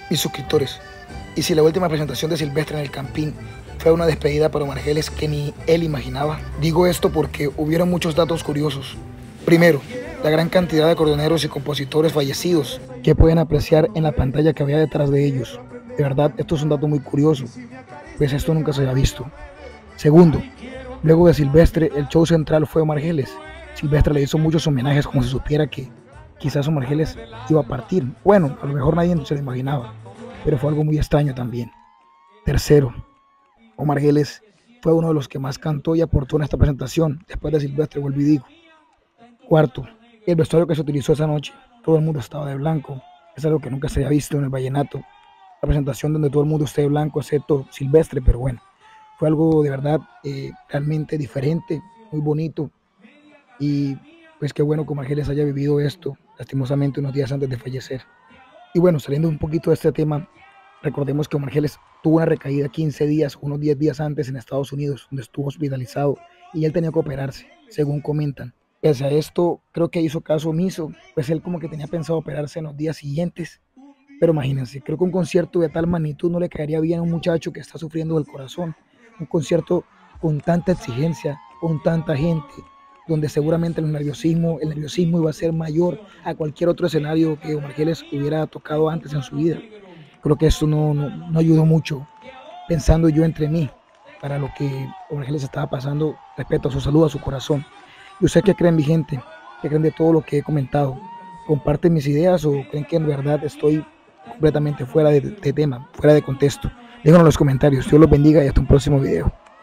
Mis suscriptores, y si la última presentación de Silvestre en el Campín fue una despedida para Omar Geles que ni él imaginaba, digo esto porque hubieron muchos datos curiosos. Primero, la gran cantidad de acordeoneros y compositores fallecidos que pueden apreciar en la pantalla que había detrás de ellos. De verdad, esto es un dato muy curioso, pues esto nunca se había visto. Segundo, luego de Silvestre, el show central fue Omar Geles. Silvestre le hizo muchos homenajes como si supiera que quizás Omar Geles iba a partir. Bueno, a lo mejor nadie se lo imaginaba, pero fue algo muy extraño también. Tercero, Omar Geles fue uno de los que más cantó y aportó en esta presentación, después de Silvestre, vuelvo y digo. Cuarto, el vestuario que se utilizó esa noche, todo el mundo estaba de blanco, es algo que nunca se había visto en el vallenato. La presentación donde todo el mundo esté de blanco, excepto Silvestre, pero bueno, fue algo de verdad realmente diferente, muy bonito, y pues qué bueno que Omar Geles haya vivido esto, lastimosamente unos días antes de fallecer. Y bueno, saliendo un poquito de este tema, recordemos que Omar Geles tuvo una recaída 15 días, unos 10 días antes en Estados Unidos, donde estuvo hospitalizado y él tenía que operarse, según comentan. Pese a esto, creo que hizo caso omiso, pues él como que tenía pensado operarse en los días siguientes. Pero imagínense, creo que un concierto de tal magnitud no le caería bien a un muchacho que está sufriendo del corazón. Un concierto con tanta exigencia, con tanta gente, donde seguramente el nerviosismo iba a ser mayor a cualquier otro escenario que Omar Geles hubiera tocado antes en su vida. Creo que esto no ayudó mucho, pensando yo entre mí, para lo que Omar Geles estaba pasando respecto a su salud, a su corazón. ¿Y ustedes qué creen, mi gente? ¿Qué creen de todo lo que he comentado? ¿Comparten mis ideas o creen que en verdad estoy completamente fuera de tema, fuera de contexto? Déjanos en los comentarios. Dios los bendiga y hasta un próximo video.